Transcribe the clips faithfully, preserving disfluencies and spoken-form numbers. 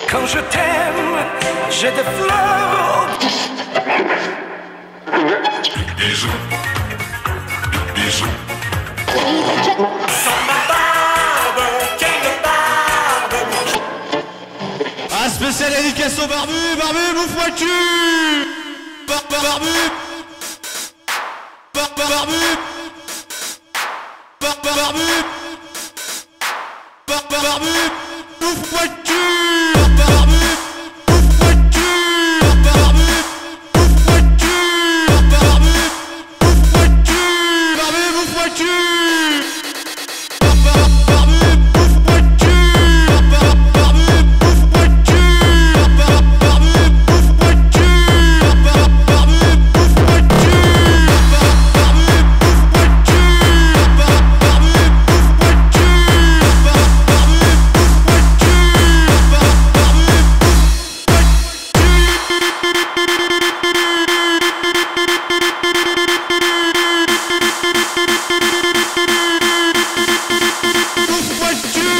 Quand je t'aime, j'ai des fleurs. Bisous. Bisous. Sans ma barbe, quelle barbe. Ah, spécial dédicace au barbu, barbu, bouffe-moi le cul. Bar, bar, barbu. Bar, bar, barbu. Bar, bar, barbu. Bar, bar, barbu. Bouffe-moi le cul. Bar, bar, barbu. Bouffe-moi le cul. Bar, bar, barbu. Bouffe-moi le cul. Bar, bar, barbu. Bouffe-moi le cul. Barbu, bouffe-moi le cul. Bar, bar, barbu. Bouffe-moi le cul. Bar, bar, barbu. Bouffe-moi le cul. Bar, bar, barbu. Bouffe-moi le cul. Bar, bar, barbu. Bouffe-moi le cul. Bar, bar, barbu. Bouffe-moi le cul. Bar, bar, barbu. Bouffe-moi le cul. Bar, bar, barbu. Bouffe-moi le cul. Bar, bar, barbu. Bouffe-moi le cul.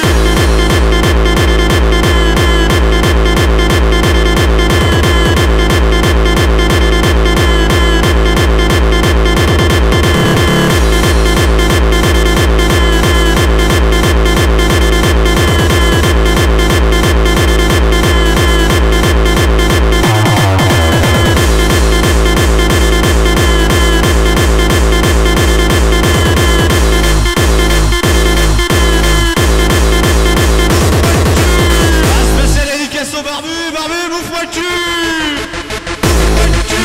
Ah, spécial dédicace au barbu, barbu, bouffe-moi le cul. Bouffe-moi le cul.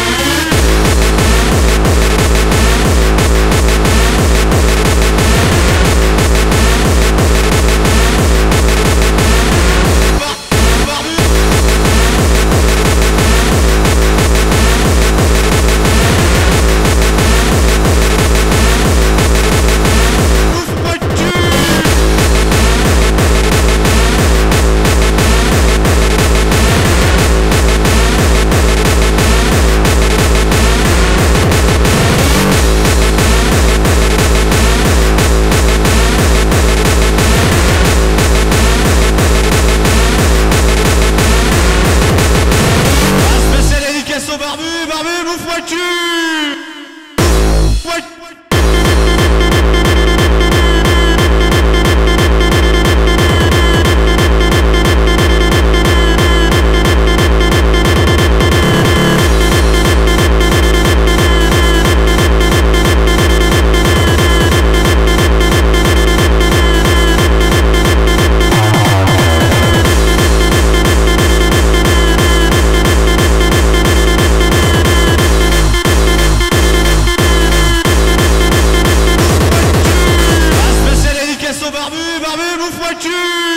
Bar- barbu. Bouffe-moi le cul. Ah, spécial dédicace au barbu, barbu, bouffe-moi le cul. Bouffe-moi le- Ah, spécial dédicace au barbu, barbu, bouffe-moi le cul.